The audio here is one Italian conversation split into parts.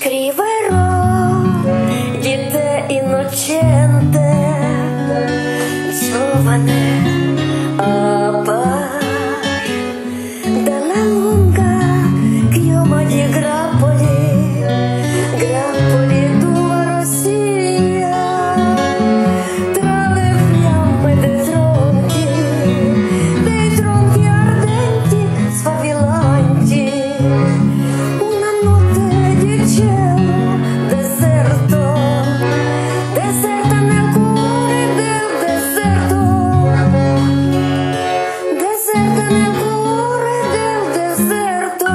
Scriverò di te innocente, giovane, appar dalla lunga chioma di grappoli, grappoli d'uva rossia, tra le fiamme dei tronchi ardenti, sfavillanti. Una notte di cielo deserto, deserta nel cuore del deserto, deserta nel cuore del deserto.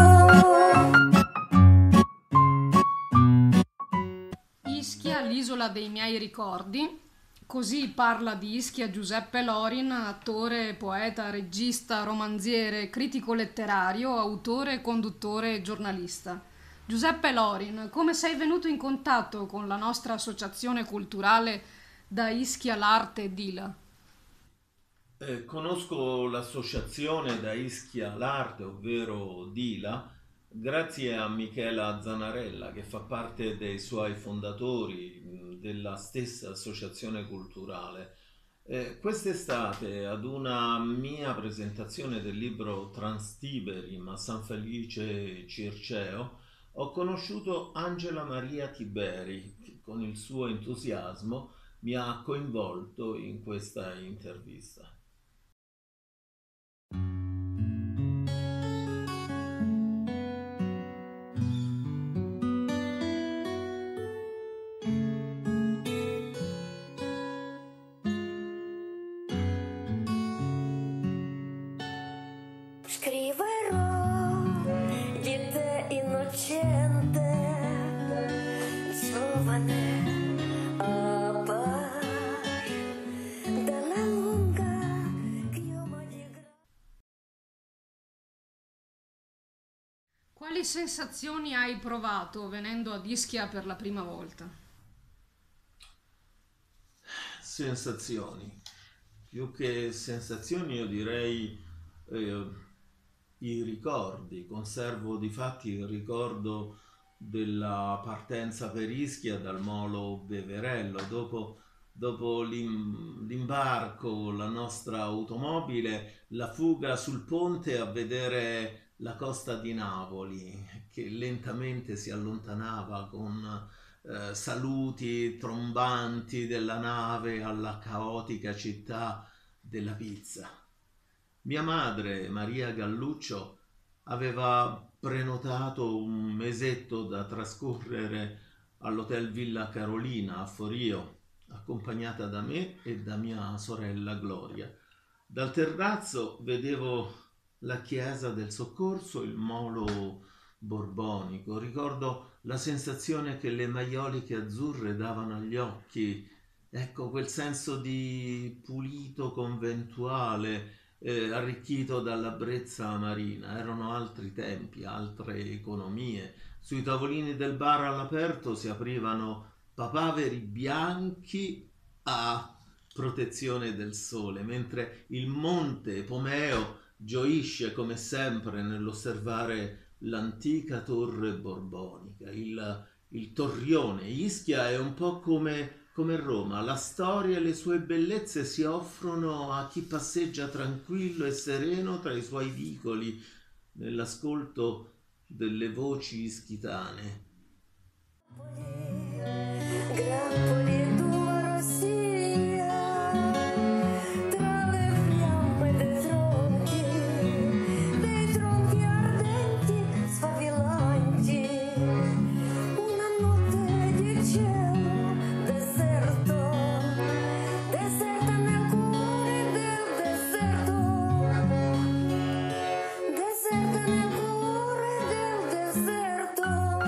Ischia, l'isola dei miei ricordi. Così parla di Ischia Giuseppe Lorin, attore, poeta, regista, romanziere, critico letterario, autore, conduttore e giornalista. Giuseppe Lorin, come sei venuto in contatto con la nostra associazione culturale Da Ischia l'Arte Dila? Conosco l'associazione Da Ischia l'Arte, ovvero Dila, grazie a Michela Zanarella, che fa parte dei suoi fondatori, della stessa associazione culturale. Quest'estate, ad una mia presentazione del libro Transtiberim a San Felice Circeo, ho conosciuto Angela Maria Tiberi, che con il suo entusiasmo mi ha coinvolto in questa intervista. Scriverò di te innocente, giovane, appar dalla lunga chioma di Quali sensazioni hai provato venendo ad Ischia per la prima volta? Sensazioni. Più che sensazioni io direi i ricordi. Conservo difatti il ricordo della partenza per Ischia dal molo Beverello. Dopo l'imbarco, la nostra automobile, la fuga sul ponte a vedere la costa di Napoli che lentamente si allontanava con saluti trombanti della nave alla caotica città della pizza. Mia madre, Maria Galluccio, aveva prenotato un mesetto da trascorrere all'Hotel Villa Carolina a Forio, accompagnata da me e da mia sorella Gloria. Dal terrazzo vedevo la chiesa del Soccorso, il molo borbonico. Ricordo la sensazione che le maioliche azzurre davano agli occhi, ecco quel senso di pulito conventuale, arricchito dalla brezza marina. Erano altri tempi, altre economie. Sui tavolini del bar all'aperto si aprivano papaveri bianchi a protezione del sole, mentre il monte Pomeo gioisce come sempre nell'osservare l'antica torre borbonica, il torrione. Ischia è un po' come Roma, la storia e le sue bellezze si offrono a chi passeggia tranquillo e sereno tra i suoi vicoli, nell'ascolto delle voci ischitane. grappoli d'uva rossia, tra le fiamme dei tronchi ardenti, sfavillanti. Una notte di cielo deserto, deserta nel cuore del deserto, deserta nel cuore del deserto.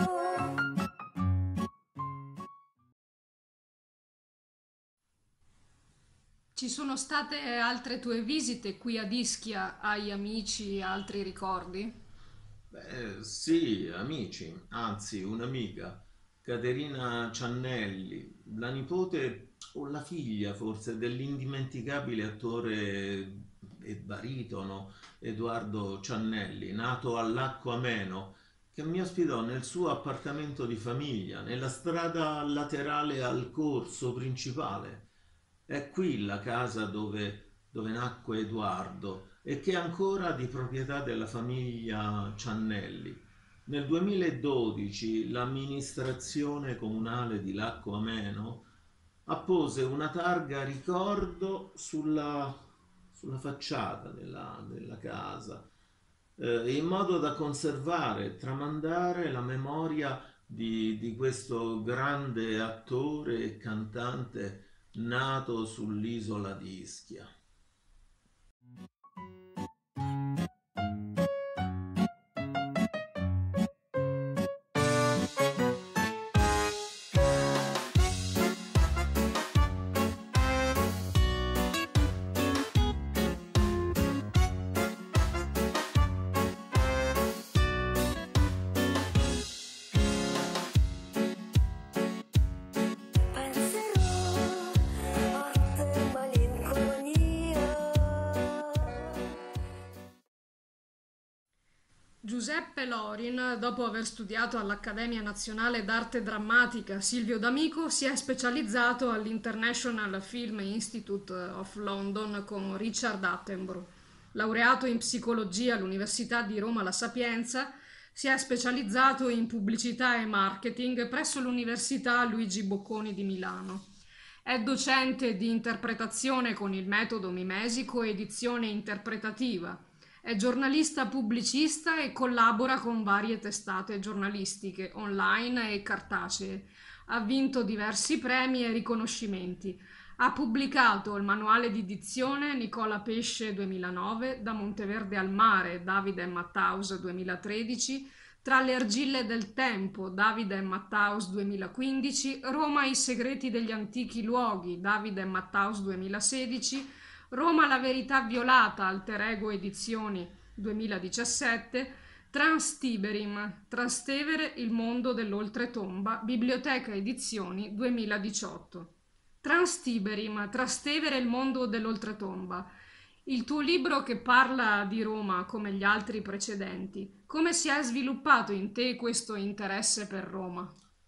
Ci sono state altre tue visite qui ad Ischia? Hai amici, altri ricordi? Sì, amici, anzi un'amica, Caterina Ciannelli, la nipote o la figlia forse dell'indimenticabile attore e baritono Edoardo Ciannelli, nato a Lacco Ameno che mi ospitò nel suo appartamento di famiglia, nella strada laterale al corso principale. È qui la casa dove nacque Edoardo e che è ancora di proprietà della famiglia Ciannelli. Nel 2012 l'amministrazione comunale di Lacco Ameno appose una targa ricordo sulla facciata della casa, in modo da conservare e tramandare la memoria di questo grande attore e cantante nato sull'isola di Ischia. Giuseppe Lorin, dopo aver studiato all'Accademia Nazionale d'Arte Drammatica Silvio D'Amico, si è specializzato all'International Film Institute of London con Richard Attenborough. Laureato in psicologia all'Università di Roma La Sapienza, si è specializzato in pubblicità e marketing presso l'Università Luigi Bocconi di Milano. È docente di interpretazione con il metodo mimesico e edizione interpretativa. È giornalista pubblicista e collabora con varie testate giornalistiche, online e cartacee. Ha vinto diversi premi e riconoscimenti. Ha pubblicato il manuale di dizione Nicola Pesce 2009, Da Monteverde al mare, Davide e Matthaus 2013, Tra le argille del tempo, Davide e Matthaus 2015, Roma i segreti degli antichi luoghi, Davide e Matthaus 2016, Roma la verità violata, Alter Ego Edizioni 2017, Transtiberim, Trastevere il mondo dell'oltretomba, Biblioteca Edizioni 2018. Transtiberim, Trastevere il mondo dell'oltretomba. Il tuo libro che parla di Roma come gli altri precedenti. Come si è sviluppato in te questo interesse per Roma?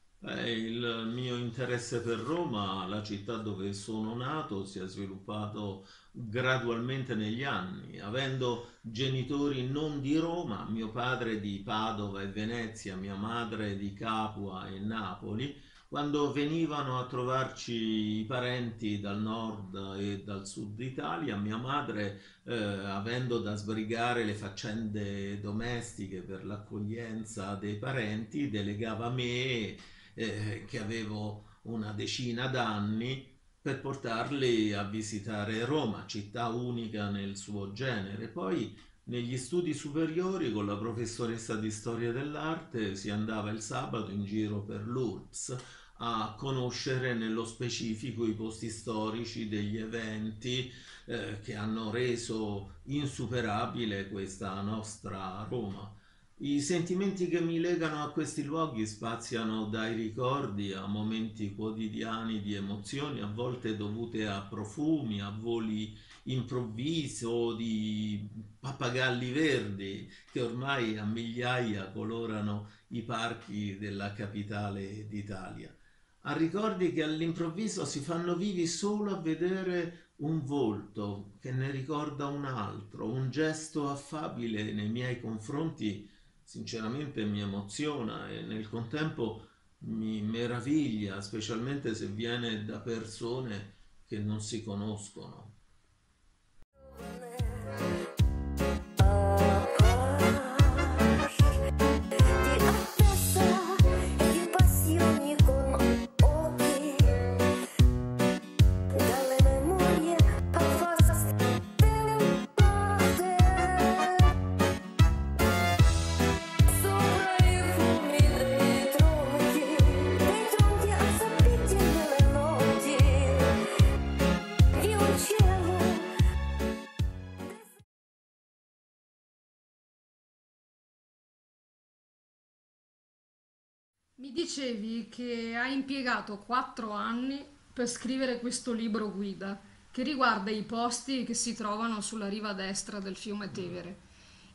Il mio interesse per Roma, la città dove sono nato, si è sviluppato gradualmente negli anni. Avendo genitori non di Roma, mio padre di Padova e Venezia, mia madre di Capua e Napoli, quando venivano a trovarci i parenti dal nord e dal sud Italia, mia madre, avendo da sbrigare le faccende domestiche per l'accoglienza dei parenti, delegava me, che avevo una decina d'anni, per portarli a visitare Roma, città unica nel suo genere. Poi negli studi superiori con la professoressa di storia dell'arte si andava il sabato in giro per l'URBS a conoscere nello specifico i posti storici degli eventi che hanno reso insuperabile questa nostra Roma. I sentimenti che mi legano a questi luoghi spaziano dai ricordi a momenti quotidiani di emozioni, a volte dovute a profumi, a voli improvvisi o di pappagalli verdi che ormai a migliaia colorano i parchi della capitale d'Italia. A ricordi che all'improvviso si fanno vivi solo a vedere un volto che ne ricorda un altro, un gesto affabile nei miei confronti. Sinceramente mi emoziona e nel contempo mi meraviglia, specialmente se viene da persone che non si conoscono. Mi dicevi che hai impiegato 4 anni per scrivere questo libro guida che riguarda i posti che si trovano sulla riva destra del fiume Tevere.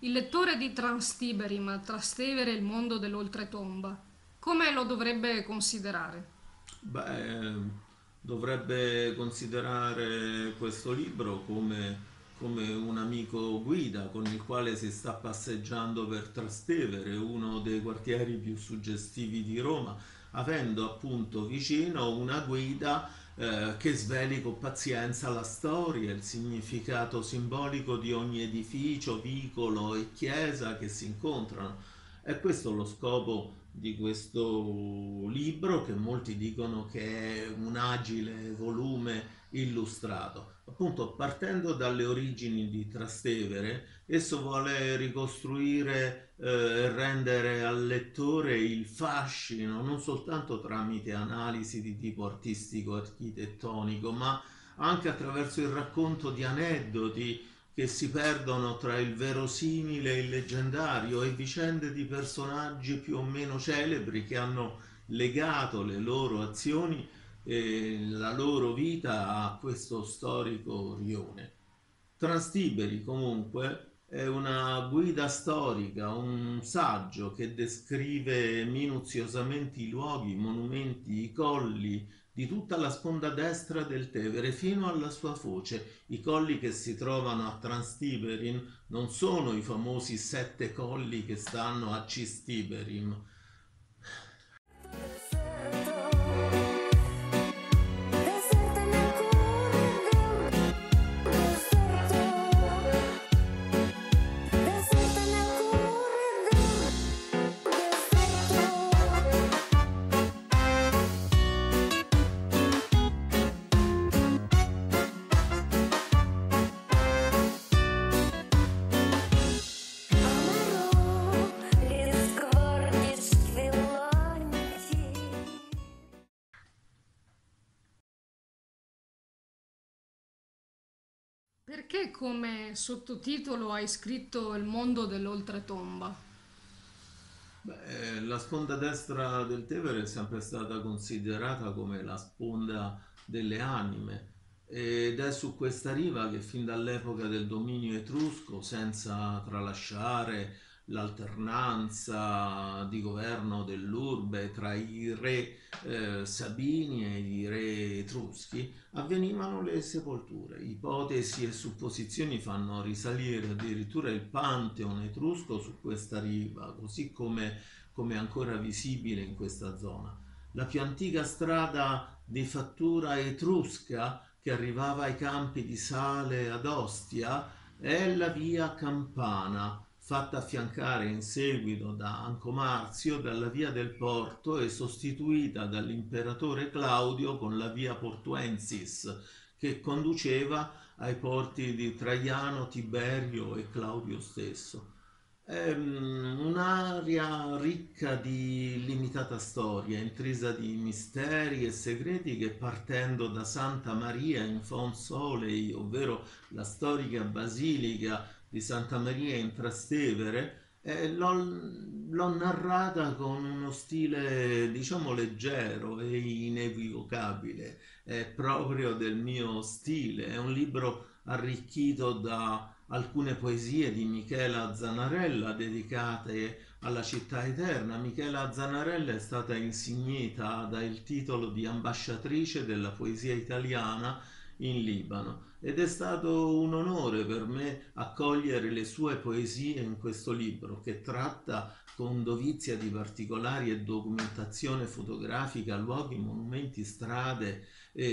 Il lettore di Transtiberim, Trastevere, il mondo dell'oltretomba, come lo dovrebbe considerare? Beh, dovrebbe considerare questo libro come un amico guida con il quale si sta passeggiando per Trastevere, uno dei quartieri più suggestivi di Roma, avendo appunto vicino una guida che sveli con pazienza la storia, il significato simbolico di ogni edificio, vicolo e chiesa che si incontrano. E questo è lo scopo di questo libro, che molti dicono che è un agile volume illustrato. Appunto, partendo dalle origini di Trastevere, esso vuole ricostruire e rendere al lettore il fascino, non soltanto tramite analisi di tipo artistico-architettonico, ma anche attraverso il racconto di aneddoti che si perdono tra il verosimile e il leggendario, e vicende di personaggi più o meno celebri che hanno legato le loro azioni e la loro vita a questo storico rione. Transtiberi comunque è una guida storica, un saggio che descrive minuziosamente i luoghi, i monumenti, i colli di tutta la sponda destra del Tevere fino alla sua foce. I colli che si trovano a Transtiberim non sono i famosi 7 colli che stanno a Cistiberim. Deserta nel cuore del deserto. Deserta nel cuore del amerò gli sguardi squillanti. Perché come sottotitolo hai scritto Il mondo dell'oltretomba? Beh, la sponda destra del Tevere è sempre stata considerata come la sponda delle anime, ed è su questa riva che fin dall'epoca del dominio etrusco, senza tralasciare l'alternanza di governo dell'urbe tra i re Sabini e i re etruschi, avvenivano le sepolture. Ipotesi e supposizioni fanno risalire addirittura il Pantheon etrusco su questa riva, così come è ancora visibile in questa zona. La più antica strada di fattura etrusca che arrivava ai campi di sale ad Ostia è la via Campana, fatta affiancare in seguito da Ancomarzio dalla via del Porto e sostituita dall'imperatore Claudio con la via Portuensis, che conduceva ai porti di Traiano, Tiberio e Claudio stesso. È un'area ricca di limitata storia, intrisa di misteri e segreti, che partendo da Santa Maria in Fons Olei, ovvero la storica basilica di Santa Maria in Trastevere, l'ho narrata con uno stile, diciamo, leggero e inequivocabile. È proprio del mio stile. È un libro arricchito da alcune poesie di Michela Zanarella dedicate alla città eterna. Michela Zanarella è stata insignita dal titolo di ambasciatrice della poesia italiana in Libano, ed è stato un onore per me accogliere le sue poesie in questo libro, che tratta con dovizia di particolari e documentazione fotografica luoghi, monumenti, strade,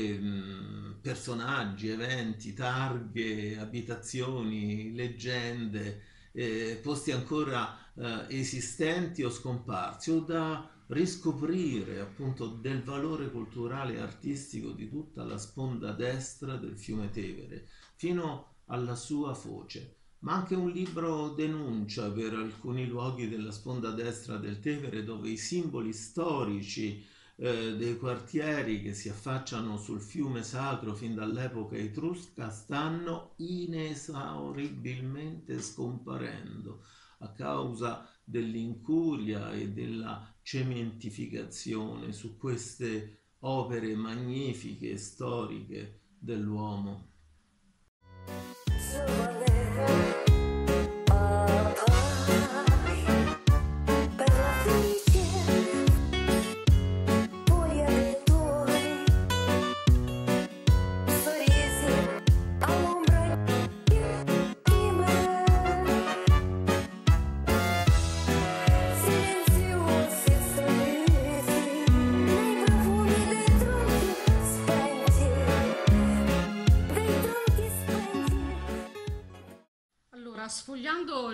personaggi, eventi, targhe, abitazioni, leggende, posti ancora esistenti o scomparsi, o da riscoprire appunto del valore culturale e artistico di tutta la sponda destra del fiume Tevere fino alla sua foce. Ma anche un libro denuncia per alcuni luoghi della sponda destra del Tevere, dove i simboli storici dei quartieri che si affacciano sul fiume sacro fin dall'epoca etrusca stanno inesauribilmente scomparendo a causa dell'incuria e della cementificazione su queste opere magnifiche e storiche dell'uomo. Giovane,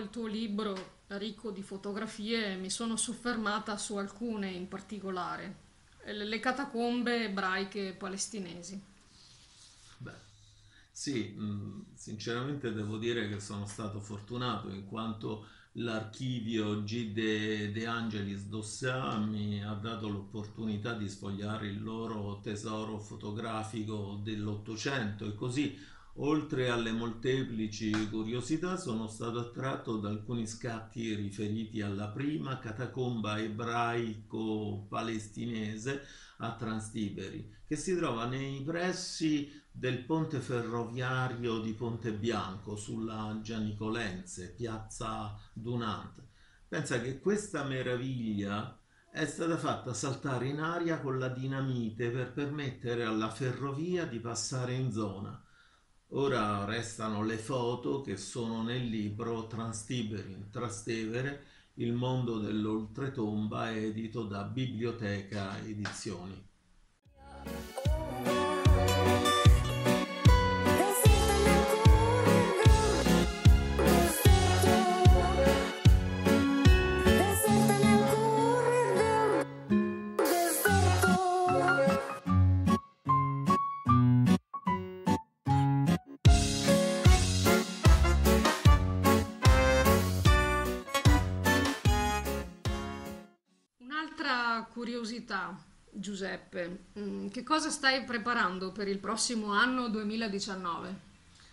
il tuo libro ricco di fotografie, mi sono soffermata su alcune in particolare, le catacombe ebraiche palestinesi. Beh, sì, sinceramente devo dire che sono stato fortunato in quanto l'archivio G. De Angelis d'Ossà mi ha dato l'opportunità di sfogliare il loro tesoro fotografico dell'Ottocento e così, oltre alle molteplici curiosità, sono stato attratto da alcuni scatti riferiti alla prima catacomba ebraico-palestinese a Trastevere, che si trova nei pressi del ponte ferroviario di Ponte Bianco sulla Gianicolense, piazza Dunant. Pensa che questa meraviglia è stata fatta saltare in aria con la dinamite per permettere alla ferrovia di passare in zona. Ora restano le foto che sono nel libro Trastevere, il mondo dell'oltretomba, edito da Biblioteca Edizioni. Un'altra curiosità, Giuseppe, che cosa stai preparando per il prossimo anno 2019?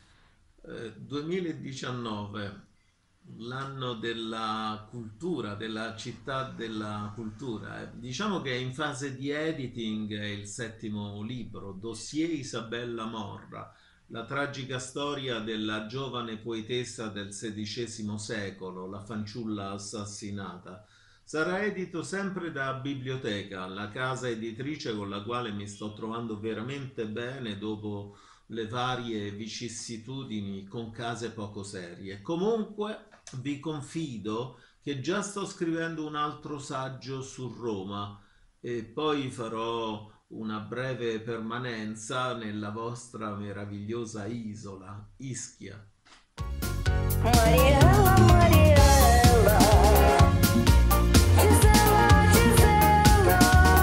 2019, l'anno della cultura, della città della cultura. Diciamo che è in fase di editing è il 7° libro, Dossier Isabella Morra, la tragica storia della giovane poetessa del XVI secolo, la fanciulla assassinata. Sarà edito sempre da Biblioteca, la casa editrice con la quale mi sto trovando veramente bene dopo le varie vicissitudini con case poco serie. Comunque vi confido che già sto scrivendo un altro saggio su Roma e poi farò una breve permanenza nella vostra meravigliosa isola, Ischia. Mariella, Mariella, Gisella, Gisella,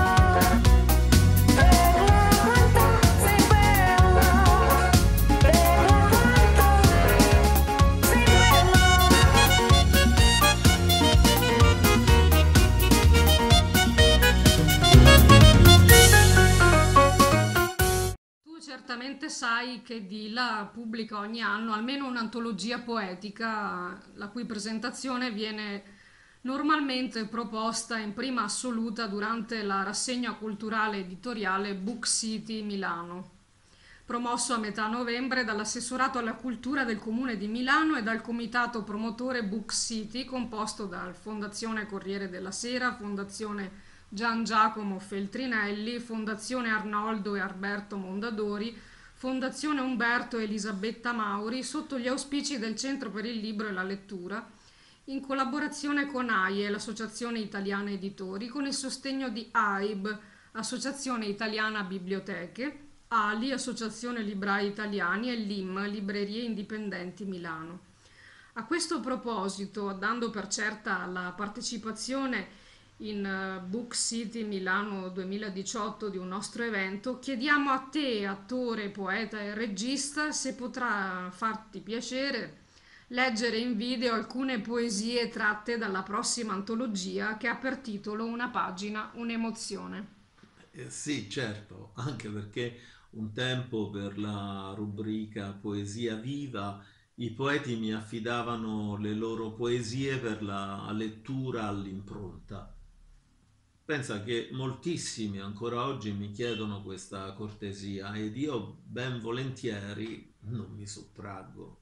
bella quanto sei bella, bella quanto sei Tu certamente sai che Dila pubblica ogni anno almeno un'antologia poetica, la cui presentazione viene normalmente proposta in prima assoluta durante la rassegna culturale editoriale Book City Milano, promosso a metà novembre dall'assessorato alla cultura del Comune di Milano e dal comitato promotore Book City, composto dal Fondazione Corriere della Sera, Fondazione Gian Giacomo Feltrinelli, Fondazione Arnoldo e Alberto Mondadori, Fondazione Umberto e Elisabetta Mauri, sotto gli auspici del Centro per il Libro e la Lettura, in collaborazione con AIE, l'Associazione Italiana Editori, con il sostegno di AIB, Associazione Italiana Biblioteche, ALI, Associazione Librai Italiani, e LIM, Librerie Indipendenti Milano. A questo proposito, dando per certa la partecipazione in Book City Milano 2018 di un nostro evento, chiediamo a te, attore, poeta e regista, se potrà farti piacere leggere in video alcune poesie tratte dalla prossima antologia che ha per titolo Una pagina, un'emozione. Sì, certo, anche perché un tempo per la rubrica Poesia Viva i poeti mi affidavano le loro poesie per la lettura all'impronta. Pensa che moltissimi ancora oggi mi chiedono questa cortesia ed io ben volentieri non mi sottraggo.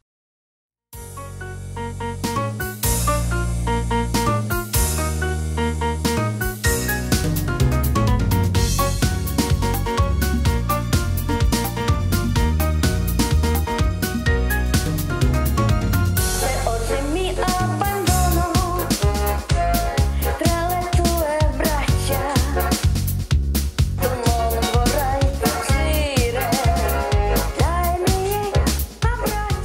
se oggi mi abbandono tra le tue braccia, tu non vorrai fuggire dai miei abbracci.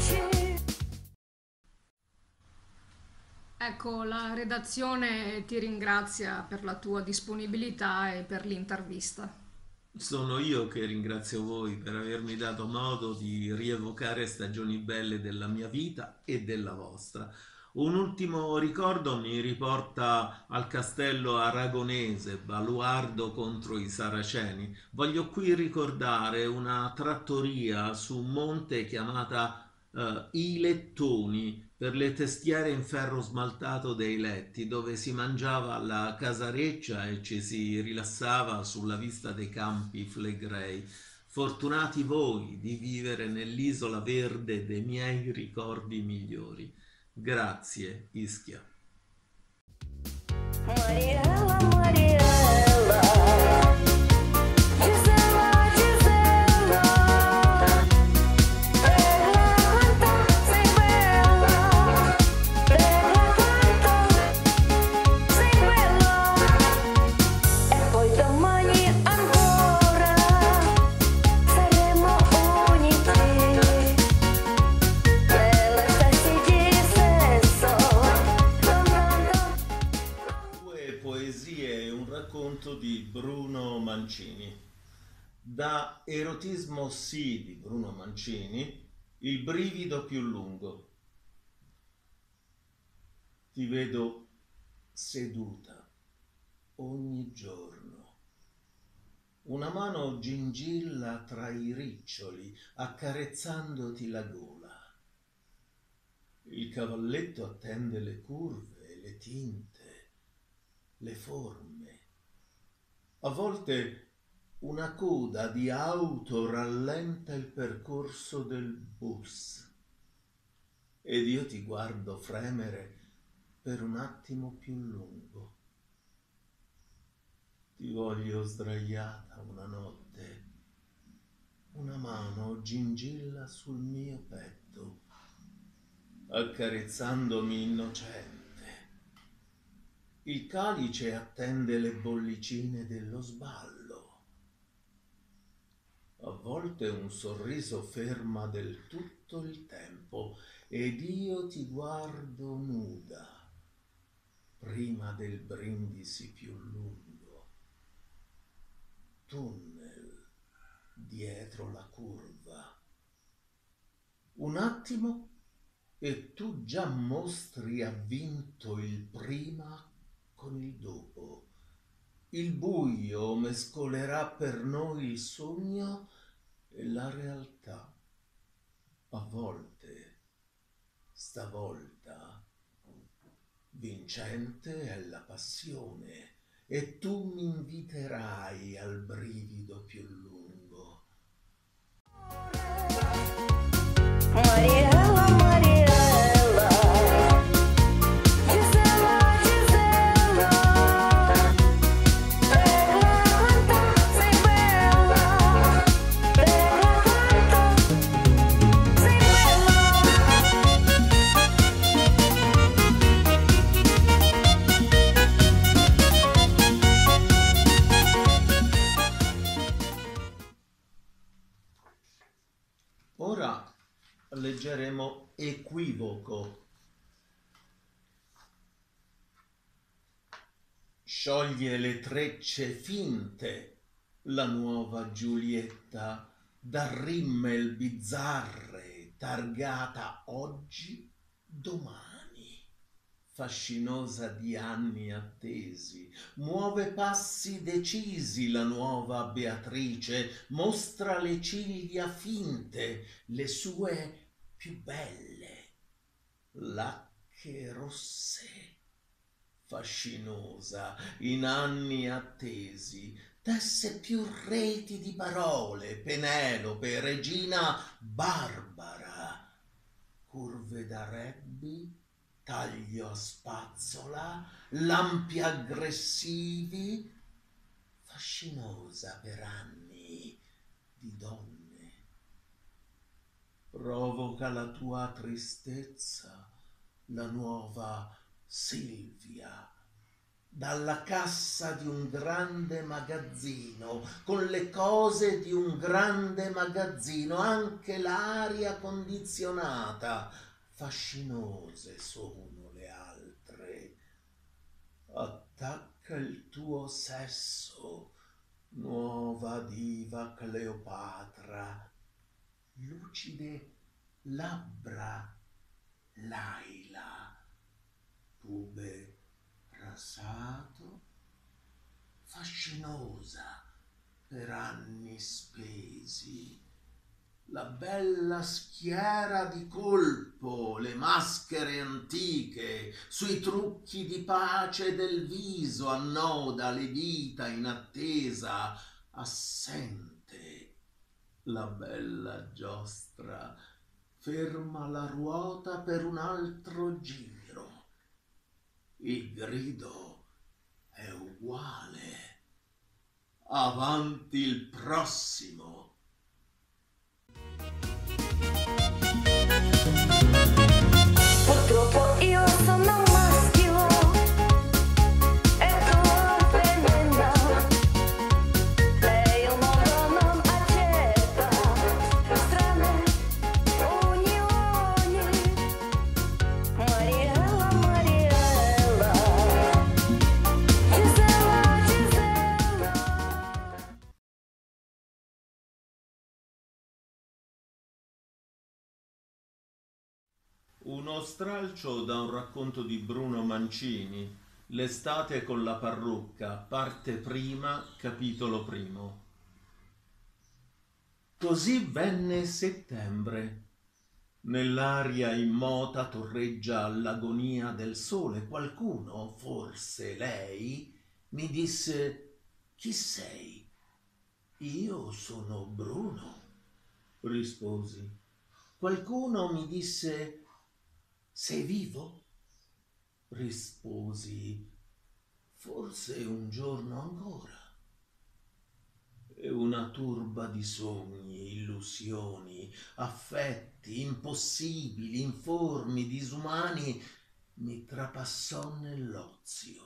redazione ti ringrazia per la tua disponibilità e per l'intervista. Sono io che ringrazio voi per avermi dato modo di rievocare stagioni belle della mia vita e della vostra. Un ultimo ricordo mi riporta al castello aragonese, baluardo contro i saraceni. Voglio qui ricordare una trattoria su un monte chiamata I Lettoni, per le testiere in ferro smaltato dei letti, dove si mangiava alla casareccia e ci si rilassava sulla vista dei campi flegrei. Fortunati voi di vivere nell'isola verde dei miei ricordi migliori. Grazie, Ischia. Mariela, Mariela, Gisela, Gisela, bella quanto sei bella, bella quanto sei bella, e poi domani ancora saremo uniti, nelle stesse stesso, Due poesie e un racconto di Bruno Mancini. Da Erotismo sì di Bruno Mancini, Il brivido più lungo. Ti vedo seduta ogni giorno. Una mano gingilla tra i riccioli, accarezzandoti la gola. Il cavalletto attende le curve, le tinte, le forme. A volte una coda di auto rallenta il percorso del bus ed io ti guardo fremere per un attimo più lungo. Ti voglio sdraiata una notte, una mano gingilla sul mio petto, accarezzandomi innocente. Il calice attende le bollicine dello sballo. A volte un sorriso ferma del tutto il tempo ed io ti guardo nuda, prima del brindisi più lungo. Tunnel dietro la curva. Un attimo e tu già mostri avvinto il prima con il dopo. Il buio mescolerà per noi il sogno e la realtà. A volte, stavolta, vincente è la passione e tu mi inviterai al brivido più lungo. Mariela, Mariela, Gisela, Gisela, bella quanto sei bella, bella quanto sei Ora leggeremo Equivoco. Scioglie le trecce finte la nuova Giulietta da rimmel bizzarre targata oggi, domani. Fascinosa di anni attesi, muove passi decisi la nuova Beatrice, mostra le ciglia finte, le sue più belle, lacche rosse. Fascinosa in anni attesi, tesse più reti di parole, Penelope, regina Barbara, curve da rebbi, taglio a spazzola, lampi aggressivi, fascinosa per anni di donne. Provoca la tua tristezza la nuova Silvia, dalla cassa di un grande magazzino, con le cose di un grande magazzino, anche l'aria condizionata. Fascinose sono le altre, attacca il tuo sesso, nuova diva Cleopatra, lucide labbra Laila, pube rasato, fascinosa per anni spesi, la bella schiera di colpo, le maschere antiche, sui trucchi di pace del viso annoda le dita in attesa, assente la bella giostra, ferma la ruota per un altro giro. Il grido è uguale. Avanti il prossimo. Purtroppo io sono maschio e tu femmina e il mondo non accetta strane unioni. Mariella, Mariella, Gisella, Gisella. Uno stralcio da un racconto di Bruno Mancini, L'estate con la parrucca, parte prima, capitolo primo. Così venne settembre. Nell'aria immota torreggia all'agonia del sole. Qualcuno, forse lei, mi disse: «Chi sei?» «Io sono Bruno», risposi. Qualcuno mi disse: «Sei vivo?» Risposi: «Forse un giorno ancora». E una turba di sogni, illusioni, affetti impossibili, informi, disumani mi trapassò nell'ozio.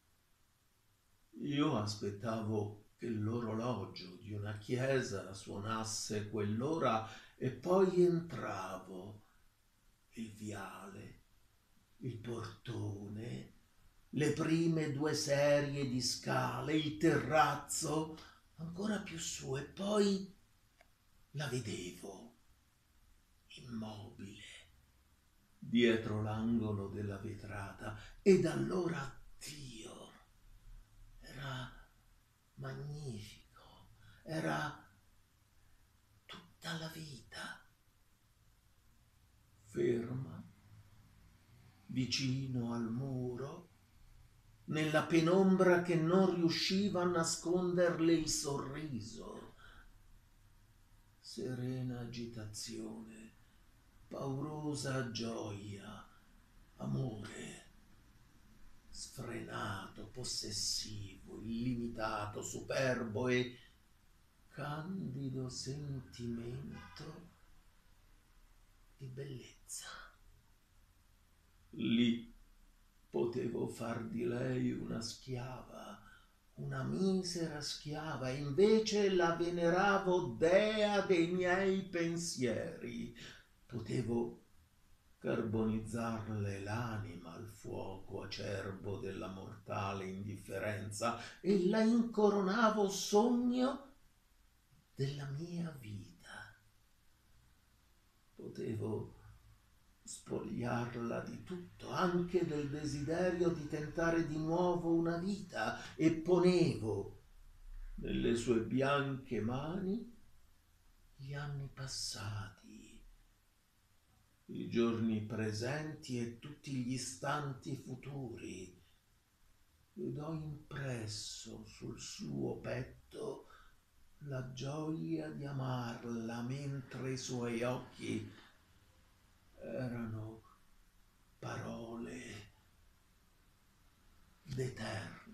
Io aspettavo che l'orologio di una chiesa suonasse quell'ora e poi entravo. Il viale, il portone, le prime 2 serie di scale, il terrazzo, ancora più su, e poi la vedevo immobile dietro l'angolo della vetrata. Ed allora Dio era magnifico, era tutta la vita. Ferma, vicino al muro, nella penombra che non riusciva a nasconderle il sorriso. Serena agitazione, paurosa gioia, amore, sfrenato, possessivo, illimitato, superbo e candido sentimento di bellezza. Lì potevo far di lei una schiava, una misera schiava, e invece la veneravo dea dei miei pensieri. Potevo carbonizzarle l'anima al fuoco acerbo della mortale indifferenza e la incoronavo sogno della mia vita. Potevo spogliarla di tutto, anche del desiderio di tentare di nuovo una vita, e ponevo nelle sue bianche mani gli anni passati, i giorni presenti e tutti gli istanti futuri, ed ho impresso sul suo petto la gioia di amarla, mentre i suoi occhi erano parole d'eterno